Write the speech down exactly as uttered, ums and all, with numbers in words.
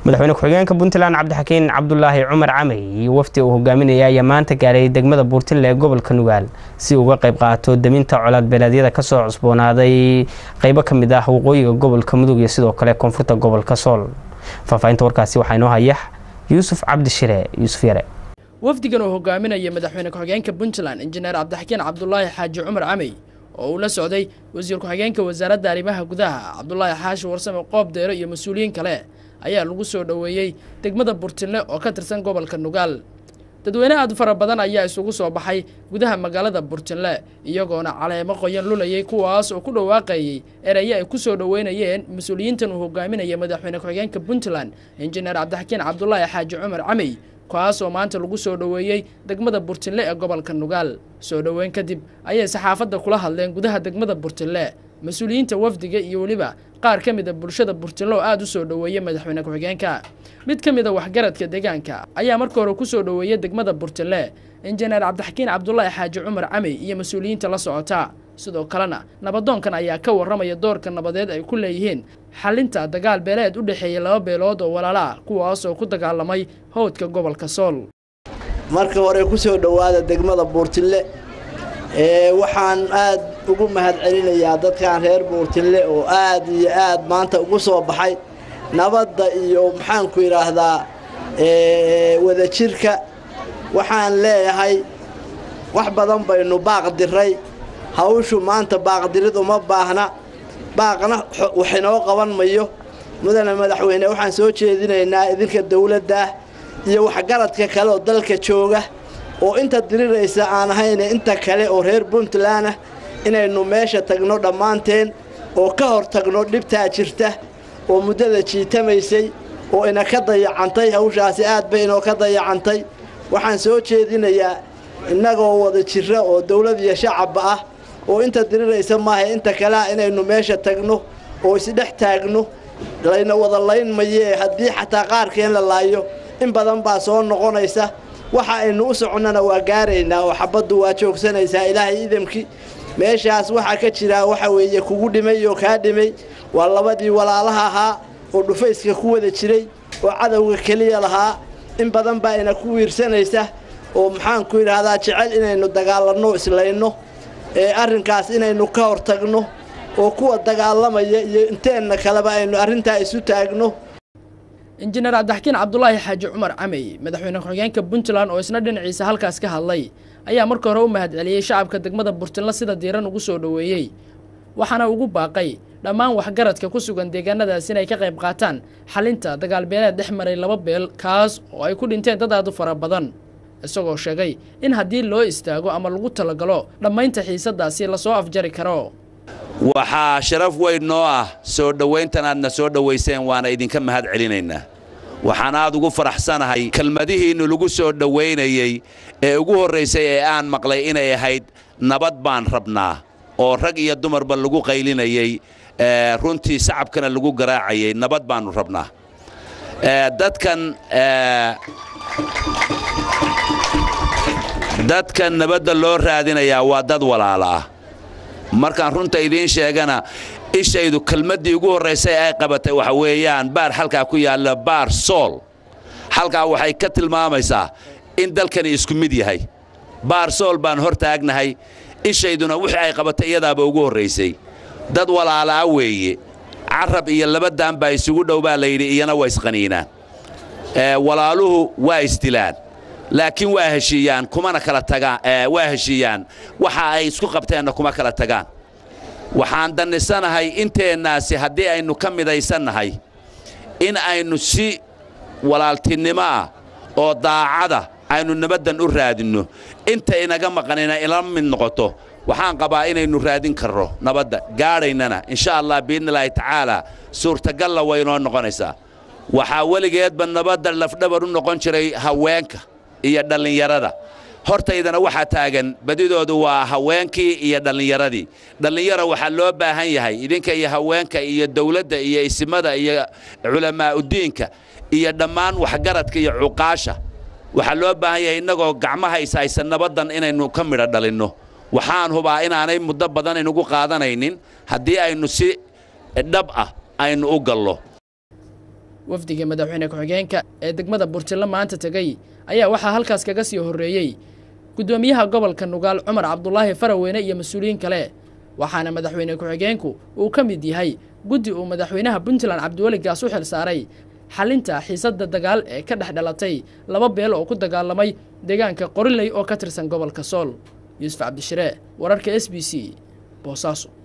madaxweyne ku-xigeenka Puntland Cabdixakiin Cabdullaahi Cumar Camey iyo wafdi uu hogaaminayay ayaa maanta gaaray degmada Buurtinle ee gobolka Nugaal si uga qayb qaato daminta colaad beeleedyada ka soo cusboonaaday qaybo ka mid ah waqooyiga gobolka Mudug iyo sidoo kale koonfurta gobolka Sool. Faafaynta warkaasi waxaa inoo haya Yuusuf Cabdi Shire Yuusuf Yare. wafdigan uu hogaaminayay madaxweyne ku-xigeenka Puntland Injineer Cabdixakiin Cabdullaahi Xaaji Cumar Camey oo uu la socday wasiir ku-xigeenka wasaaradda arrimaha gudaha Cabdullaahi Xaashi Warsame Qoob Deero iyo mas'uuliyiin kale ayaa lagu soo dhaweeyay degmada Buurtinle oo ka tirsan gobolka Nugaal. dadweyne aad fara badan ayaa isugu soo baxay gudaha magaalada Buurtinle iyagoona caleemo qoyan lulayay kuwaas oo ku dhawaaqayay eraya ay ku soo dhaweynayeen mas'uuliyiintan uu hogaaminayay madaxweyne ku-xigeenka Puntland Injineer Cabdixakiin Cabdullaahi Xaaji Cumar Camey kuwaas oo maanta lagu soo dhaweeyay degmada Buurtinle ee gobolka Nugaal. soo dhaweyn kadib ayay saxaafadda kula hadleen gudaha degmada Buurtinle mas'uuliyiinta wafdiga iyo waliba qaar ka mid ah bulshada Buurtinle oo aad u soo dhaweeyay madaxweyne ku-xigeenka. mid ka mid ah waxgaradka deegaanka ayaa markii hore ku soo dhaweeyay degmada Buurtinle Injineer Cabdixakiin Cabdullaahi Xaaji Cumar Camey iyo mas'uuliyiinta la socota. sidoo kalena nabadoonkan ayaa ka waramaya doorka nabadeed ay ku leeyihiin xalinta dagaal beeleed u dhaxeeyay laba beelood oo walaala kuwaas oo ku dagaalamay hawdka gobolka Sool. marka hore ku soo dhawaada degmada Buurtinle ee waxaan aad ugu mahad celinayaa dadkan reer Buurtinle oo aad iyo aad maanta ugu soo baxay nabadda iyo maxaan ku yiraahdaa ee wada jirka. waxaan leeyahay wax badan baynu baaq diray hawshu maanta baaqdirid uma baahna baaqna waxinoo qaban mayo. mudana madaxweyne waxaan soo jeedinaynaa idinka dawladda iyo waxgaradka kale oo dalka jooga oo inta diriraysa aan ahayn inta kale oo reer Puntland ah inaynu meesha tagno dhammaanteen oo ka hor tagno dhibta jirta oo muddada jiitamaysay oo ina ka dayacantay hawshaasi aad bay inoo ka dayacantay. waxaan soo jeedinayaa innagoo wada jira oo dawlad iyo shacab ah oo inta diriraysa maaha inta kale inaynu meesha tagno oo isdhex taagno layna wada layn mayee haddii xataa qaarkeen la laayo in badan baa soo noqonaysa. waxa aynu u soconana waa gaaraynaa oo xabaddu waa joogsanaysaa ilaahay idamki. meeshaas waxa ka jira waxa weeye kugu dhimay oo ka dhimay waa labadii walaalaha ahaa oo dhufayska ku wada jiray oo cadawga kaliya lahaa in badan baa ina ku wiirsanaysa oo maxaan ku yiraahdaa jecel inaynu dagaalano islayno ee arrinkaas inaynu ka hortagno oo kuwa dagaalamaya iyo inteena kaleba aynu arrinta isu taagno. Injineer Cabdixakiin Cabdullaahi Xaaji Cumar Camey madaxweyne ku-xigeenka Puntland oo isna dhinaciisa halkaas ka hadlay ayaa markii hore u mahad celiyay shacabka degmada Buurtinle sida diiran ugu soo dhaweeyay waxaana ugu baaqay dhammaan waxgaradka ku sugan deegaanadaas inay ka qayb qaataan xalinta dagaal beeleed dhex maray laba beel kaas oo ay ku dhinteen dad aad u fara badan isagoo sheegay in haddii loo istaago ama lagu talagalo dhammaynta xiisadaasi la soo afjari karo. waxaa sharaf weyn noo ah soo dhaweyntan aadna soo dhaweyseen waana idinka mahad celinaynaa. waxaan aad ugu faraxsanahay kelmadihiinu lagu soo dhaweynayay ee ugu horeysay ee aan maqlay inay ahayd nabad baan rabnaa oo rag iyo dumarba lagu qaylinayay ee runtii shacabkana lagu garaacayay nabad baanu rabnaa. ee dadkan ee dadkan nabadda loo raadinayaa waa dad walaala ah. markaan runta idiin sheegana ishaydu kelmadii ugu horeysay ay qabatay waxa weeyaan baar halka ku yaala baar Sool. halka waxay ka tilmaamaysaa in dalkani isku mid yahay. baar Sool baan hor taagnahay ishayduna wixii ay qabatay iyadaaba ugu horeysay. dad walaala weeye carab iyo laba daan baa isugu dhowbaa la yiri iyana way isqaniinaan. ee walaaluhu waa istilaan laakiin waa heshiiyaan kumana kala tagaan ee waa heshiiyaan waxa ay isku qabteen kuma kala tagaan. waxaan danisanahay inteenaasi haddii aynu ka midaysanahay in aynu si walaaltinimo oo daacada aynu nabadan u raadino inta inaga maqanina ila mid noqoto waxaan qabaa inaynu raadin karro nabadda gaaraynana insha Allah biidnillaahi tacaala suurtagal way noo noqonaysaa. waxaa waligeedba nabadda lafdhabar u noqon jiray haweenka iyo dhalinyarada. hortaydana waxa taagan badidoodu waa haweenkii iyo dhalinyaradii. dhalinyaro waxa loo baahan yahay idinka iyo haweenka iyo dawladda iyo ismada iyo culamaa u diinka iyo dhammaan waxgaradka iyo cuqaasha waxa loo baahan yahay inagoo gacmaha isaysan nabadan inaynu ka midho dhalinno. waxaan hubaa inaanay muddo badan inugu qaadanaynin haddii aynu si dhab ah aynu u gallo. wafdiga madaxweyne ku-xigeenka ee degmada Buurtile maanta tagay ayaa waxaa halkaas kaga sii horeeyay gudoomiyaha gobolka Nugaal Cumar Cabdullaahi Faraweyne iyo mas'uuliyiin kale waxaana madaxweyne ku-xigeenku uu ka mid yahay guddi uu madaxweynaha Puntland Cabdiweli Gaas u xil saaray xalinta xiisadda dagaal ee ka dhex dhalatay laba beel oo ku dagaalamay deegaanka Qoriley oo ka tirsan gobolka Sool. Yuusuf Cabdishire wararka S B C Boosaaso.